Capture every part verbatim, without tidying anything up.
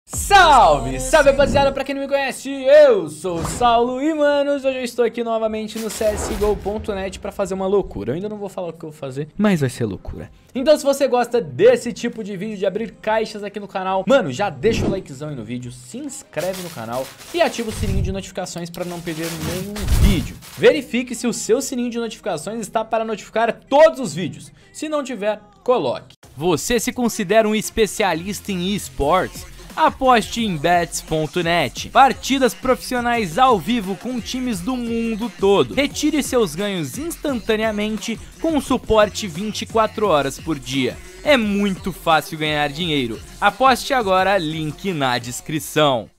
Salve, salve rapaziada, pra quem não me conhece, eu sou o Saulo e manos, hoje eu estou aqui novamente no C S G O ponto net pra fazer uma loucura. Eu ainda não vou falar o que eu vou fazer, mas vai ser loucura. Então se você gosta desse tipo de vídeo, de abrir caixas aqui no canal, mano, já deixa o likezão aí no vídeo, se inscreve no canal e ativa o sininho de notificações pra não perder nenhum vídeo. Verifique se o seu sininho de notificações está para notificar todos os vídeos. Se não tiver, coloque. Você se considera um especialista em esportes? Aposte em bets ponto net. Partidas profissionais ao vivo com times do mundo todo. Retire seus ganhos instantaneamente com suporte vinte e quatro horas por dia. É muito fácil ganhar dinheiro. Aposte agora, link na descrição.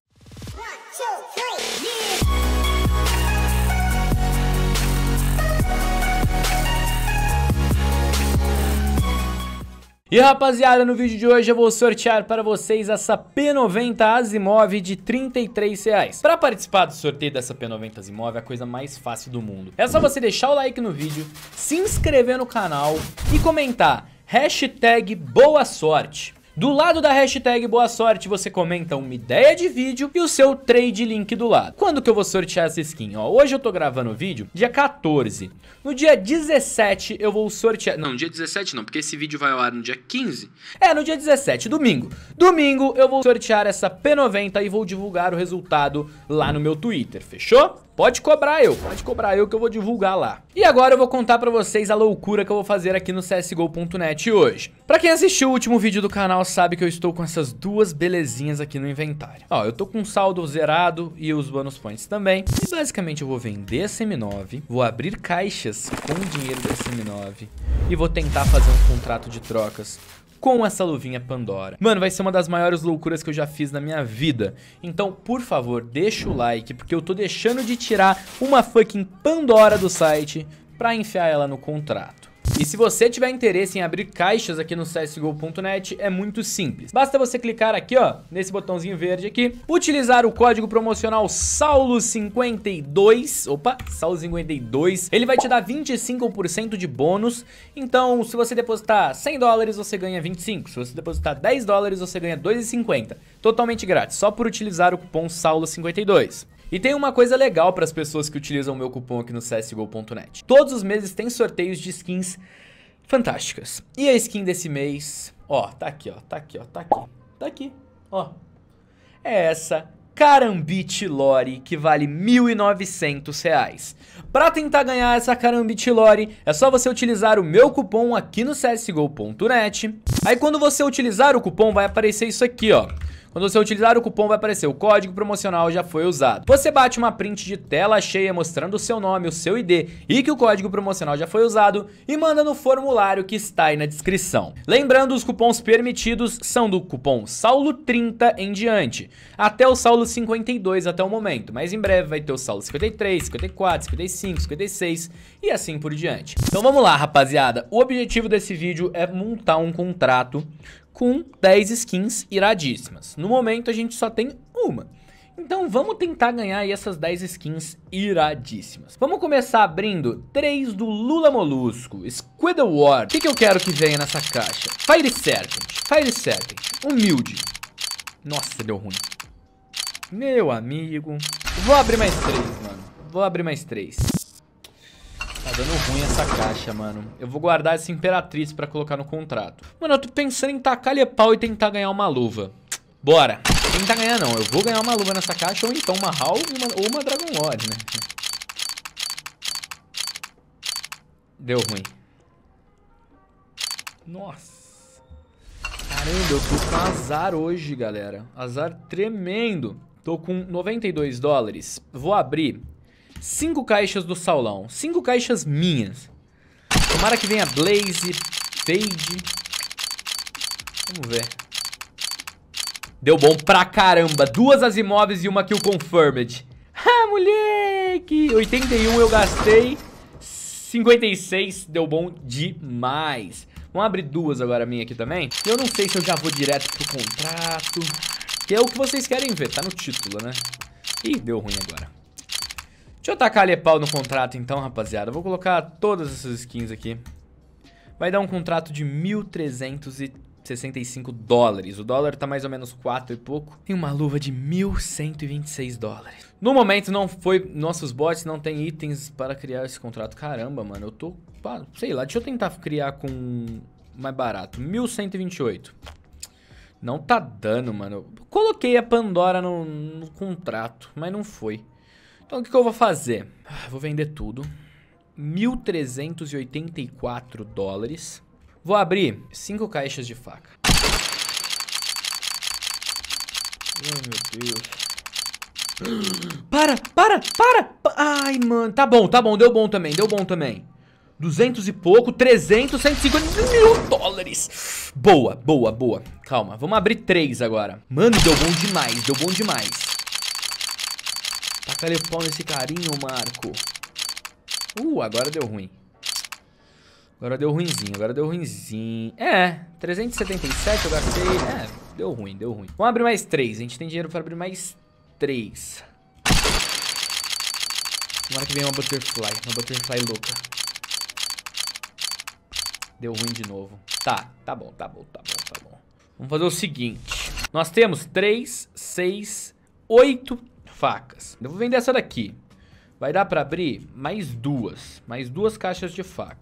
E rapaziada, no vídeo de hoje eu vou sortear para vocês essa P noventa Asimov de trinta e três reais. Para participar do sorteio dessa P noventa Asimov é a coisa mais fácil do mundo. É só você deixar o like no vídeo, se inscrever no canal e comentar hashtag boa sorte. Do lado da hashtag boa sorte você comenta uma ideia de vídeo e o seu trade link do lado. Quando que eu vou sortear essa skin? Ó, hoje eu tô gravando o vídeo dia quatorze. No dia dezessete eu vou sortear... Não, no dia dezessete não, porque esse vídeo vai ao ar no dia quinze. É, no dia dezessete, domingo. Domingo eu vou sortear essa P noventa e vou divulgar o resultado lá no meu Twitter, fechou? Pode cobrar eu, pode cobrar eu que eu vou divulgar lá. E agora eu vou contar pra vocês a loucura que eu vou fazer aqui no C S G O ponto net hoje. Pra quem assistiu o último vídeo do canal sabe que eu estou com essas duas belezinhas aqui no inventário. Ó, eu tô com saldo zerado e os bonus points também. E basicamente eu vou vender essa M nove, vou abrir caixas com o dinheiro dessa M nove e vou tentar fazer um contrato de trocas com essa luvinha Pandora. Mano, vai ser uma das maiores loucuras que eu já fiz na minha vida. Então, por favor, deixa o like, porque eu tô deixando de tirar uma fucking Pandora do site pra enfiar ela no contrato. E se você tiver interesse em abrir caixas aqui no C S G O ponto net, é muito simples. Basta você clicar aqui, ó, nesse botãozinho verde aqui, utilizar o código promocional Saulo cinquenta e dois, opa, Saulo cinquenta e dois, ele vai te dar vinte e cinco por cento de bônus. Então, se você depositar cem dólares, você ganha vinte e cinco. Se você depositar dez dólares, você ganha dois reais e cinquenta. Totalmente grátis, só por utilizar o cupom Saulo cinquenta e dois. E tem uma coisa legal para as pessoas que utilizam o meu cupom aqui no C S G O ponto net. Todos os meses tem sorteios de skins fantásticas. E a skin desse mês, ó, tá aqui, ó, tá aqui, ó, tá aqui, tá aqui, ó. É essa Karambit Lore que vale mil e novecentos reais. Para tentar ganhar essa Karambit Lore, é só você utilizar o meu cupom aqui no C S G O ponto net. Aí quando você utilizar o cupom vai aparecer isso aqui, ó. Quando você utilizar o cupom vai aparecer o código promocional já foi usado. Você bate uma print de tela cheia mostrando o seu nome, o seu I D e que o código promocional já foi usado e manda no formulário que está aí na descrição. Lembrando, os cupons permitidos são do cupom Saulo trinta em diante, até o Saulo cinquenta e dois até o momento, mas em breve vai ter o Saulo cinquenta e três, cinquenta e quatro, cinquenta e cinco, cinquenta e seis e assim por diante. Então vamos lá, rapaziada. O objetivo desse vídeo é montar um contrato com dez skins iradíssimas. No momento a gente só tem uma. Então vamos tentar ganhar aí essas dez skins iradíssimas. Vamos começar abrindo três do Lula Molusco, Squidward. O que, que eu quero que venha nessa caixa? Fire Sergeant, Fire Sergeant, humilde. Nossa, deu ruim. Meu amigo. Vou abrir mais três, mano. Vou abrir mais três. Tá dando ruim essa caixa, mano. Eu vou guardar essa Imperatriz pra colocar no contrato. Mano, eu tô pensando em tacar-lhe pau e tentar ganhar uma luva. Bora. Tentar ganhar não. Eu vou ganhar uma luva nessa caixa ou então uma Hall uma, ou uma Dragon Lord, né? Deu ruim. Nossa. Caramba, eu tô com azar hoje, galera. Azar tremendo. Tô com noventa e dois dólares. Vou abrir cinco caixas do Saulão. Cinco caixas minhas. Tomara que venha Blaze, Fade. Vamos ver. Deu bom pra caramba. Duas Asimovs e uma Kill Confirmed. Ah, moleque! oitenta e um eu gastei. cinquenta e seis deu bom demais. Vamos abrir duas agora minha aqui também. Eu não sei se eu já vou direto pro contrato, que é o que vocês querem ver. Tá no título, né? Ih, deu ruim agora. Deixa eu tacar-lhe pau no contrato então, rapaziada. Eu vou colocar todas essas skins aqui. Vai dar um contrato de mil trezentos e sessenta e cinco dólares. O dólar tá mais ou menos quatro e pouco. E uma luva de mil cento e vinte e seis dólares. No momento não foi... Nossos bots não tem itens para criar esse contrato. Caramba, mano, eu tô... Sei lá, deixa eu tentar criar com mais barato. mil cento e vinte e oito. Não tá dando, mano. Eu coloquei a Pandora no, no contrato, mas não foi. Então o que, que eu vou fazer? Vou vender tudo. mil trezentos e oitenta e quatro dólares. Vou abrir cinco caixas de faca. Ai, meu Deus. Para, para, para. Ai, mano. Tá bom, tá bom. Deu bom também, deu bom também. duzentos e pouco, trezentos, cento e cinquenta mil dólares. Boa, boa, boa. Calma, vamos abrir três agora. Mano, deu bom demais, deu bom demais. Taca-lhe o pau nesse carinho, Marco. Uh, agora deu ruim. Agora deu ruinzinho, agora deu ruinzinho. É, trezentos e setenta e sete eu gastei. É, deu ruim, deu ruim. Vamos abrir mais três, a gente tem dinheiro pra abrir mais três. Tomara que venha uma butterfly, uma butterfly louca. Deu ruim de novo. Tá, tá bom, tá bom, tá bom, tá bom. Vamos fazer o seguinte. Nós temos três, seis, oito facas. Eu vou vender essa daqui. Vai dar pra abrir mais duas. Mais duas caixas de faca.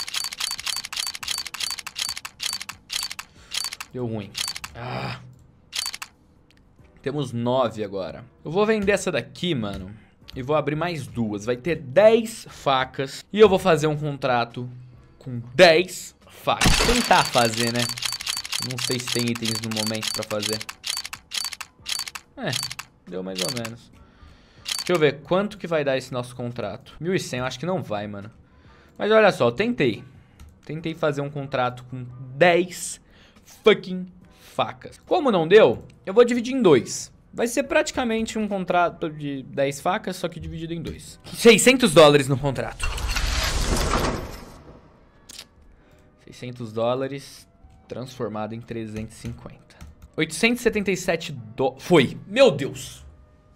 Deu ruim. Ah. Temos nove agora. Eu vou vender essa daqui, mano. E vou abrir mais duas. Vai ter dez facas. E eu vou fazer um contrato com dez facas. Tentar fazer, né? Não sei se tem itens no momento pra fazer. É, deu mais ou menos. Deixa eu ver quanto que vai dar esse nosso contrato. mil e cem, eu acho que não vai, mano. Mas olha só, eu tentei. Tentei fazer um contrato com dez fucking facas. Como não deu, eu vou dividir em dois. Vai ser praticamente um contrato de dez facas, só que dividido em dois. seiscentos dólares no contrato. seiscentos dólares transformado em trezentos e cinquenta. oitocentos e setenta e sete dólares. Foi. Meu Deus.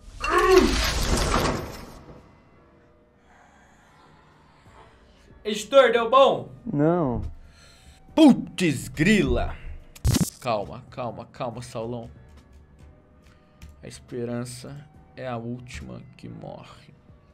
Editor, deu bom? Não. Putz, grila. Calma, calma, calma, Saulão. A esperança é a última que morre.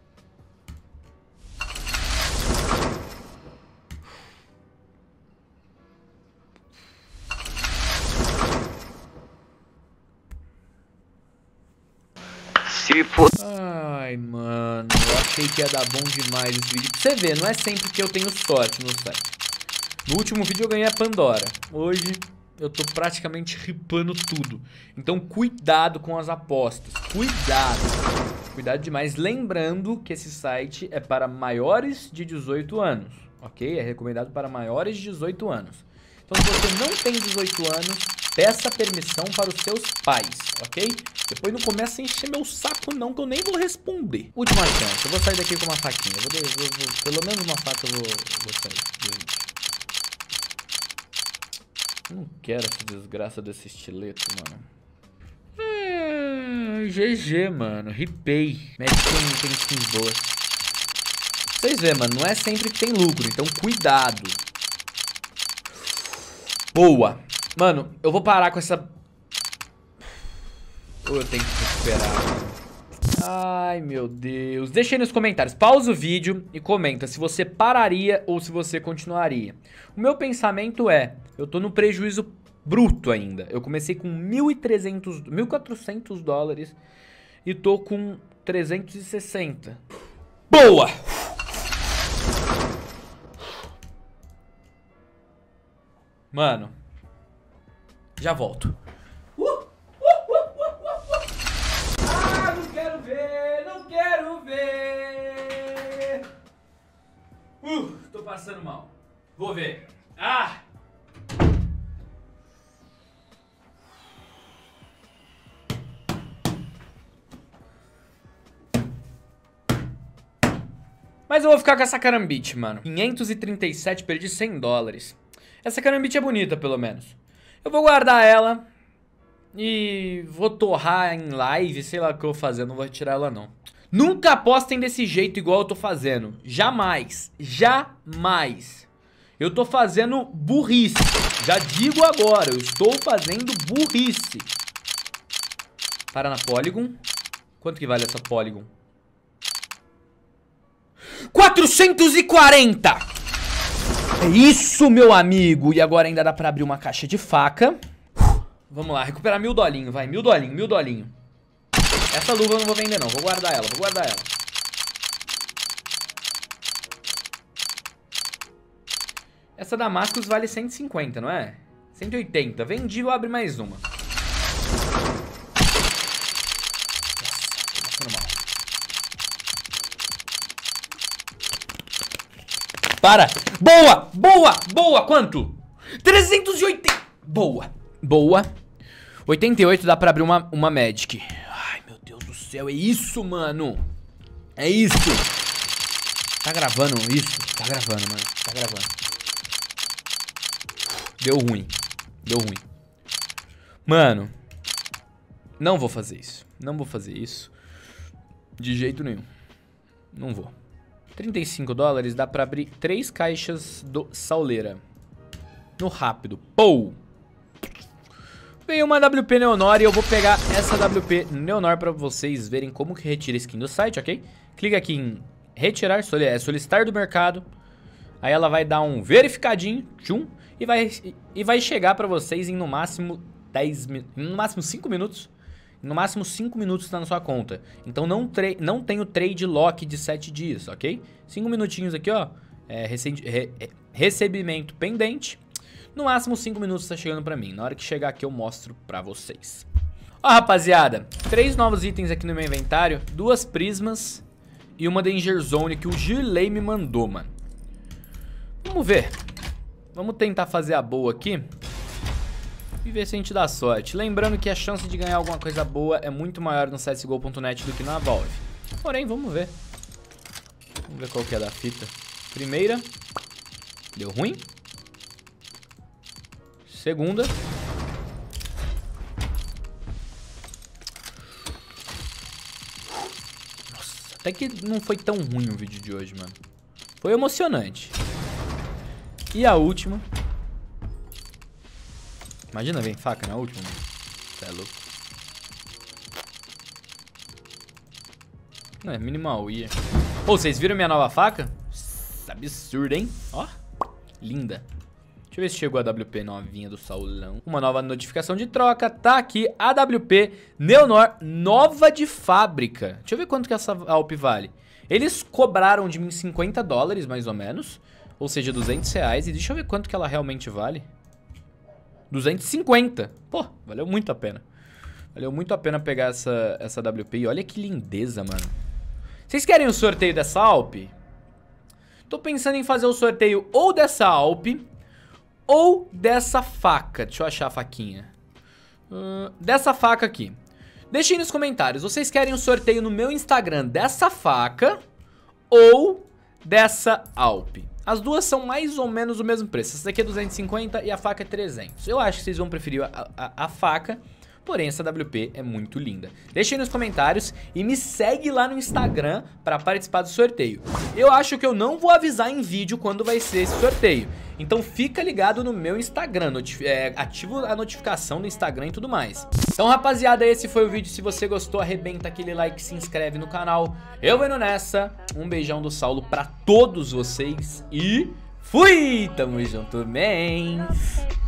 Se for... Ai, mano, eu achei que ia dar bom demais esse vídeo. Pra você ver, não é sempre que eu tenho sorte no site. No último vídeo eu ganhei a Pandora. Hoje eu tô praticamente ripando tudo. Então cuidado com as apostas. Cuidado. Cuidado demais. Lembrando que esse site é para maiores de dezoito anos. Ok? É recomendado para maiores de dezoito anos. Então se você não tem dezoito anos, peça permissão para os seus pais. Ok? Depois não começa a encher meu saco não, que eu nem vou responder. Última chance. Eu vou sair daqui com uma faquinha. Eu vou, eu vou, vou, pelo menos uma faca eu vou, vou sair do vídeo. Eu não quero essa desgraça desse estileto, mano. É, G G, mano. Ripei. Magic tem, tem skins boas. Vocês vê, mano. Não é sempre que tem lucro. Então, cuidado. Boa. Mano, eu vou parar com essa... Ou eu tenho que recuperar, mano. Ai, meu Deus. Deixa aí nos comentários. Pausa o vídeo e comenta se você pararia ou se você continuaria. O meu pensamento é... Eu tô no prejuízo bruto ainda. Eu comecei com mil e trezentos, mil e quatrocentos dólares e tô com trezentos e sessenta. Boa! Mano, já volto. Uh, uh, uh, uh, uh, uh. Ah, não quero ver, não quero ver. Uh, tô passando mal. Vou ver. Ah! Mas eu vou ficar com essa carambite, mano. quinhentos e trinta e sete, perdi cem dólares. Essa carambite é bonita, pelo menos. Eu vou guardar ela e vou torrar em live, sei lá o que eu vou fazer, não vou retirar ela não. Nunca apostem desse jeito igual eu tô fazendo. Jamais, jamais. Eu tô fazendo burrice. Já digo agora, eu estou fazendo burrice. Para na Polygon. Quanto que vale essa Polygon? quatrocentos e quarenta! É isso, meu amigo. E agora ainda dá pra abrir uma caixa de faca. Vamos lá, recuperar mil dolinho, vai. Mil dolinho, mil dolinho. Essa luva eu não vou vender não, vou guardar ela, vou guardar ela. Essa Damascus vale cento e cinquenta, não é? cento e oitenta. Vendi, eu abro mais uma. Para! Boa! Boa! Boa! Quanto? trezentos e oitenta! Boa! Boa! oitenta e oito dá pra abrir uma, uma Magic. Ai, meu Deus do céu, é isso, mano! É isso! Tá gravando isso? Tá gravando, mano. Tá gravando. Deu ruim. Deu ruim. Mano. Não vou fazer isso. Não vou fazer isso. De jeito nenhum. Não vou. trinta e cinco dólares dá pra abrir três caixas do Sauleira. No rápido. Pou! Veio uma W P Neonor e eu vou pegar essa W P Neonor pra vocês verem como que retira skin do site, ok? Clica aqui em retirar, solicitar do mercado. Aí ela vai dar um verificadinho, tchum, e vai, e vai chegar pra vocês em no máximo dez minutos, no máximo cinco minutos. No máximo cinco minutos tá na sua conta. Então não, não tem o trade lock de sete dias, ok? cinco minutinhos aqui, ó. É, rece re recebimento pendente. No máximo cinco minutos tá chegando pra mim. Na hora que chegar aqui eu mostro pra vocês. Ó, rapaziada. Três novos itens aqui no meu inventário. Duas prismas e uma Danger Zone que o Girley me mandou, mano. Vamos ver. Vamos tentar fazer a boa aqui. E ver se a gente dá sorte. Lembrando que a chance de ganhar alguma coisa boa é muito maior no C S G O ponto net do que na Valve. Porém, vamos ver. Vamos ver qual que é da fita. Primeira. Deu ruim. Segunda. Nossa, até que não foi tão ruim o vídeo de hoje, mano. Foi emocionante. E a última. Imagina, vem faca na última, mano. Você é louco. Não, é minimal, ia. Ô, vocês viram minha nova faca? Absurdo, hein? Ó, linda. Deixa eu ver se chegou a W P novinha do Saulão. Uma nova notificação de troca. Tá aqui a W P Neonor nova de fábrica. Deixa eu ver quanto que essa Alp vale. Eles cobraram de mim cinquenta dólares, mais ou menos. Ou seja, duzentos reais. E deixa eu ver quanto que ela realmente vale. duzentos e cinquenta. Pô, valeu muito a pena. Valeu muito a pena pegar essa, essa W P. E olha que lindeza, mano. Vocês querem o sorteio dessa Alp? Tô pensando em fazer o sorteio ou dessa Alp ou dessa faca. Deixa eu achar a faquinha. Uh, dessa faca aqui. Deixem nos comentários. Vocês querem o sorteio no meu Instagram dessa faca ou dessa Alp? As duas são mais ou menos o mesmo preço. Essa daqui é duzentos e cinquenta e a faca é trezentos. Eu acho que vocês vão preferir a, a, a faca. Porém, essa W P é muito linda. Deixem nos comentários e me segue lá no Instagram para participar do sorteio. Eu acho que eu não vou avisar em vídeo quando vai ser esse sorteio. Então fica ligado no meu Instagram, é, ativa a notificação do Instagram e tudo mais. Então, rapaziada, esse foi o vídeo. Se você gostou, arrebenta aquele like, se inscreve no canal. Eu vou indo nessa. Um beijão do Saulo para todos vocês e fui! Tamo junto, mens!